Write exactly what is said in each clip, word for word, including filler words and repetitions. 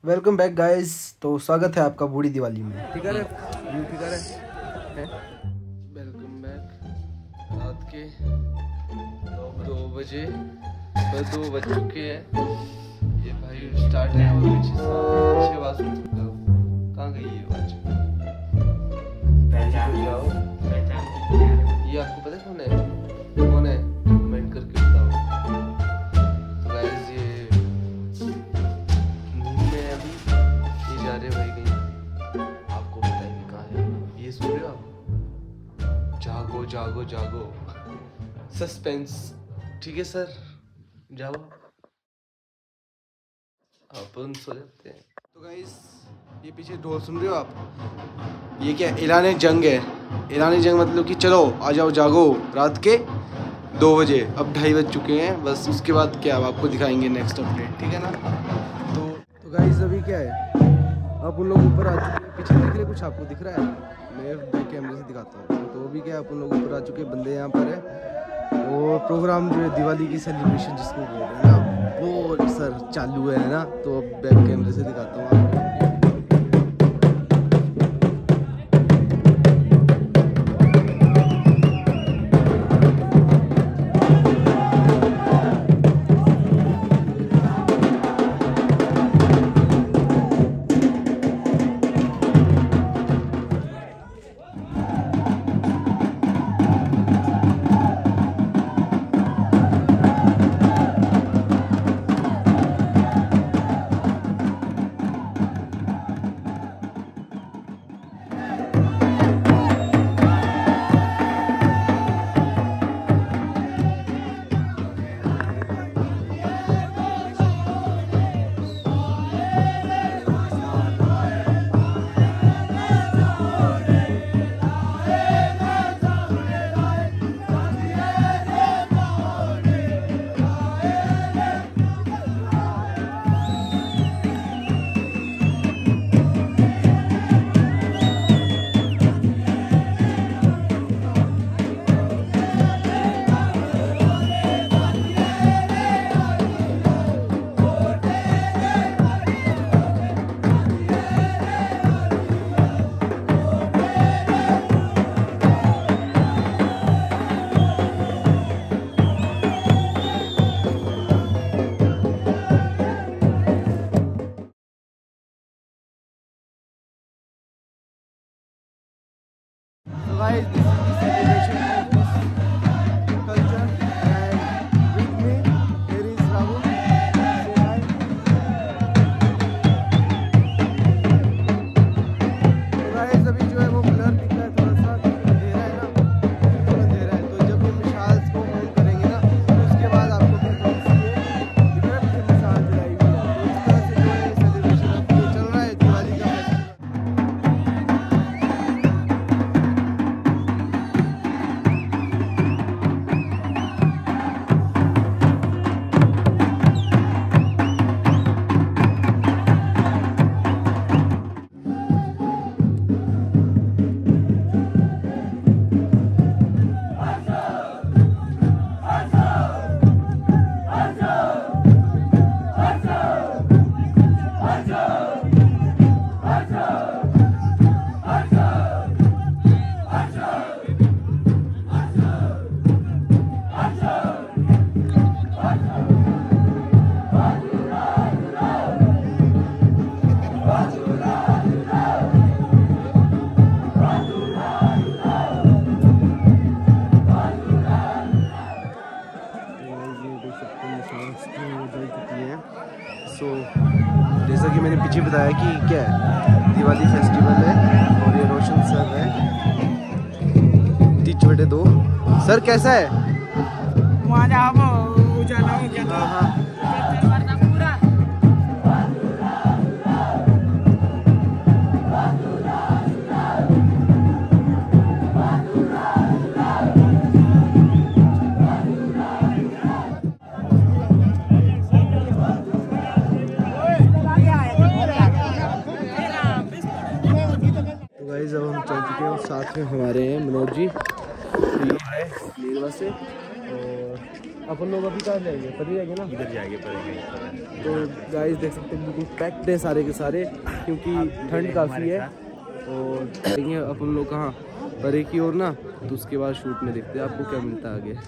Welcome back guys. तो स्वागत है आपका बूढ़ी दिवाली में। ठीक है व्यू ठीक है। Welcome back. रात के दो बजे पर दो बज चुके हैं। ये भाई स्टार्ट है और पीछे छह आवाज सुन सकते हो। कहाँ गई ये आवाज? पहचान जाओ। ये आपको पता है कौन है? कौन है? कमेंट करके बताओ। तो गाइस ये नींद में अभी ये जा रहे भाई कहीं। आपको बताएंगे कहाँ है। ये सुन रहे हो आप? जागो जागो जागो। सस्पेंस। ठीक है सर, जाओ अपन सो जाते हैं। तो गाइस ये पीछे ढोल सुन रहे हो आप? ये क्या ऐलान जंग है। ऐलान जंग मतलब कि चलो आ जाओ जागो। रात के दो बजे, अब ढाई बज चुके हैं। बस उसके बाद क्या आपको दिखाएंगे नेक्स्ट अपडेट, ठीक है ना? तो तो गाइस अभी क्या है, आप उन लोग ऊपर आ चुके हैं। पीछे दिख रहे कुछ आपको दिख रहा है? मैं बैक कैमरे से दिखाता हूँ। तो अभी क्या है, आप उन लोग ऊपर आ चुके हैं, बंदे यहाँ पर है। वो प्रोग्राम जो है दिवाली की सेलिब्रेशन जिसको बोल रहे हैं ना, वो सर चालू है ना। तो अब बैक कैमरे से दिखाता हूँ आपको। Guys, this is the celebration of this culture, and with me there is Rahul. Say hi. तो guys अभी जो है वो ब्लर दिख रहा है थोड़ा सा, अंधेरा है ना, अंधेरा है। तो जब ये मिसाइल्स को ऑन करेंगे ना, तो उसके बाद आपको क्या थोड़ी सी ये दिख रहा है पीछे मिसाइल जलाई हुई है। तो इस तरह से जो है सेलिब्रेशन अब ये चल रहा है दिवाली का फेस्टिवल। सो so, जैसा कि मैंने पीछे बताया कि क्या है, दिवाली फेस्टिवल है और ये रोशन सर है, तीन छोटे दो। सर कैसा है? हाँ हाँ गाइस अब हम चल चुके हैं और साथ में हमारे हैं मनोज जी, ये है नीलवा से, और अपन लोग अभी कहाँ जाएंगे? परी जाएंगे ना? इधर जाएंगे पर तो गाइस देख सकते हैं बिल्कुल पैक्ड है सारे के सारे, क्योंकि ठंड काफ़ी है। और देखेंगे अपन लोग कहाँ परे की ओर ना, तो उसके बाद शूट में देखते हैं आपको क्या मिलता है आगे।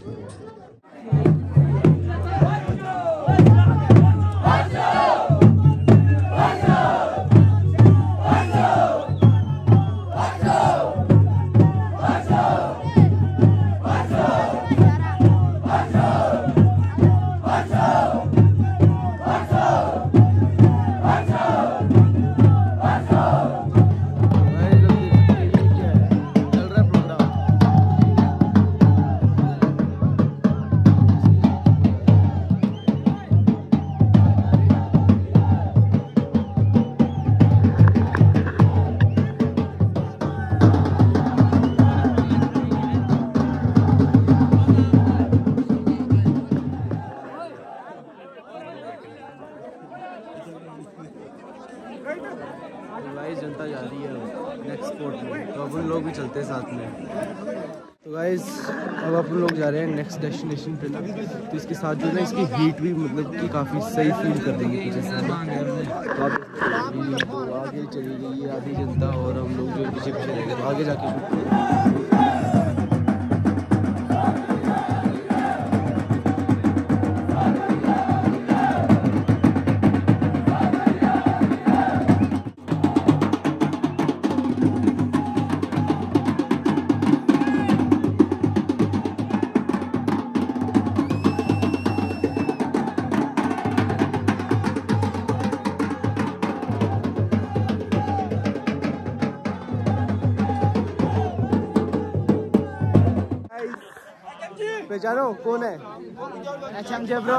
जनता जा रही है नेक्स्ट स्पॉट में, तो अपन लोग भी चलते हैं साथ में। तो गाइस अब अपन लोग जा रहे हैं नेक्स्ट डेस्टिनेशन पे ना, तो इसके साथ जो ना इसकी हीट भी मतलब कि काफ़ी सही फील कर देंगे पीछे से। तो आप तो आगे चली गई है आधी जनता और हम लोग जो पीछे पीछे रहेंगे, तो आगे जाके शूट करेंगे। पहचानो कौन है? ब्रो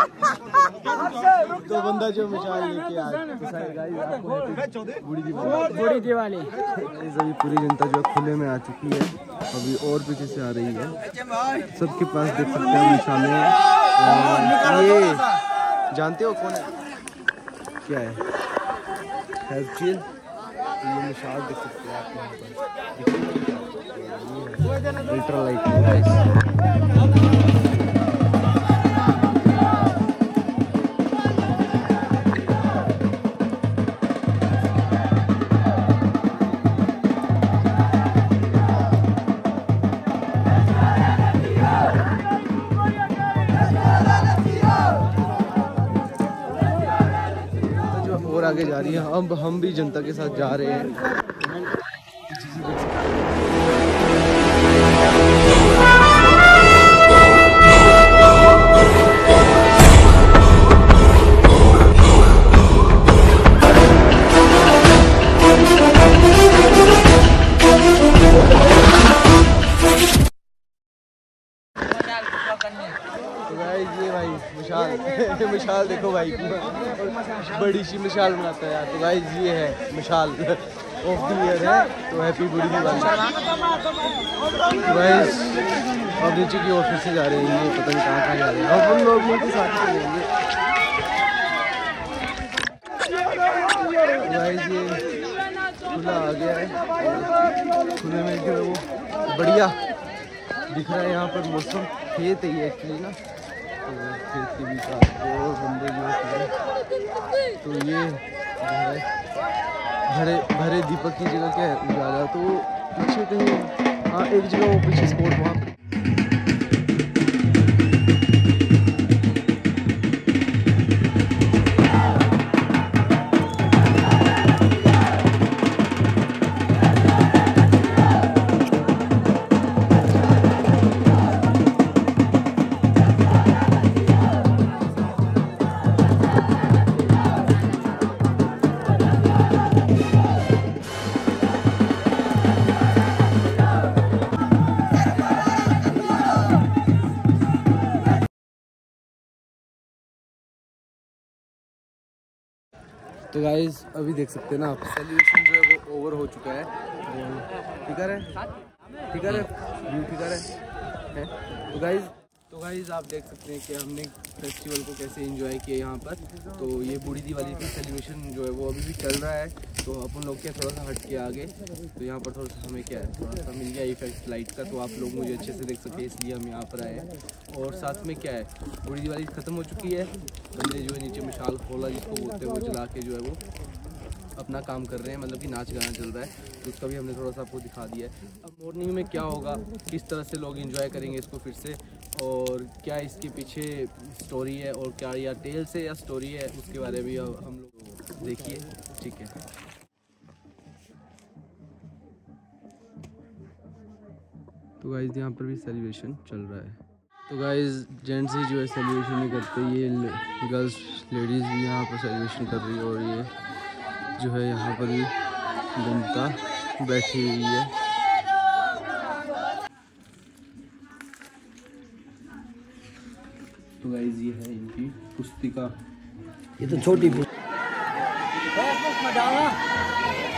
तो बंदा जो मिसाल लेके आया बूढ़ी दिवाली। अभी पूरी जनता जो खुले में आ चुकी है, अभी और पीछे से आ रही है। सबके पास देख सकते हैं मिसालें। ये जानते हो कौन है? क्या है? हैवचिल। ये मिसाल देख सकते हैं आप यहाँ पर, अल्ट्रालाइट। और आगे जा रही है, अब हम भी जनता के साथ जा रहे हैं। तो गाइस ये भाई मिसाल मिसाल देखो भाई, बड़ी सी मिसाल बनाता है यार। तो गाइस ये है मिसाल ऑफ द ईयर है, तो हैप्पी बूढ़ी दिवाली। गाइस अब नीचे की ओर फिर से जा रहे हैं, ये पता नहीं कहाँ कहाँ जा रहे हैं। अब उन लोगों के साथ चलेंगे। गाइस ये खुला आ गया है, खुले में जो वो बढ़िया दिख रहा है यहाँ पर मौसम। खेत है ये एक्चुअली ना, तो खेत के बीच और बंदे जो है, तो ये भरे भरे दीपक की जगह क्या है उजाला, तो पीछे कहीं हाँ एक जगह वो पीछे स्पॉट वहाँ पर। तो गाइज अभी देख सकते हैं ना आप, सेलिब्रेशन जो है वो ओवर हो चुका है। ठीक है ठीक है व्यू ठीक है। तो गाइज तो गाइस आप देख सकते हैं कि हमने फेस्टिवल को कैसे एंजॉय किया यहाँ पर। तो ये बूढ़ी दिवाली का सेलिब्रेशन जो है वो अभी भी चल रहा है। तो अपन लोग क्या थोड़ा सा हट के आगे, तो यहाँ पर थोड़ा सा हमें क्या है थोड़ा सा मिल गया इफेक्ट लाइट का, तो आप लोग मुझे अच्छे से देख सके इसलिए हम यहाँ पर आए हैं। और साथ में क्या है बूढ़ी दिवाली ख़त्म हो चुकी है, बंदे जो है नीचे मिसाल खोला जिसको बोलते हैं वो जला के जो है वो अपना काम कर रहे हैं, मतलब कि नाच गाना चल रहा है। तो उसका भी हमने थोड़ा सा आपको दिखा दिया है। अब मॉर्निंग में क्या होगा, किस तरह से लोग एंजॉय करेंगे इसको फिर से, और क्या इसके पीछे स्टोरी है, और क्या या टेल से या स्टोरी है, उसके बारे में भी हम लोग देखिए। ठीक है, तो गाइस यहाँ पर भी सेलिब्रेशन चल रहा है। तो गाइस जेंट्स ही जो है सेलिब्रेशन नहीं करते, ये गर्ल्स लेडीज़ भी यहाँ पर सेलिब्रेशन कर रही है, और ये जो है यहाँ पर भी जनता बैठी हुई है। तो गाइस ये है इनकी पुस्तिका, ये तो छोटी